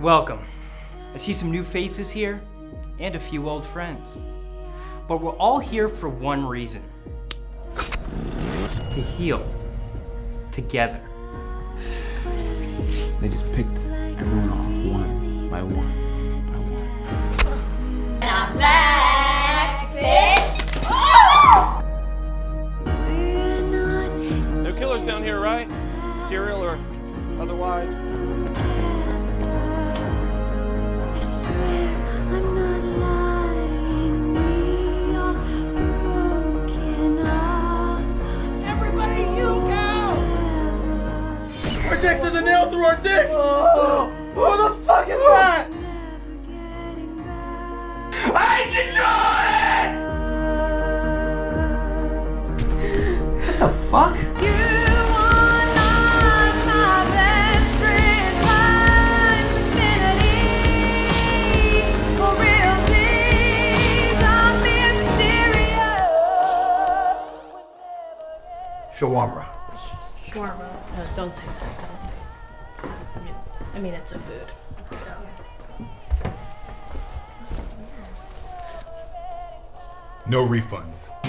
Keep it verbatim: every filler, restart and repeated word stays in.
Welcome. I see some new faces here and a few old friends. But we're all here for one reason. To heal. Together. They just picked everyone off one by one by one. And I'm black, bitch! No killers down here, right? Serial or otherwise? I swear I'm not lying. We are broken up. Everybody, you go! Our dicks is a nail through our dicks! Oh, who the fuck is that? I control it! What the fuck? You are like my best friend times infinity. For realsies, I'm being serious. Shawarma. Shawarma. No, don't say that. Don't say it. I mean, I mean it's a food. So. No refunds.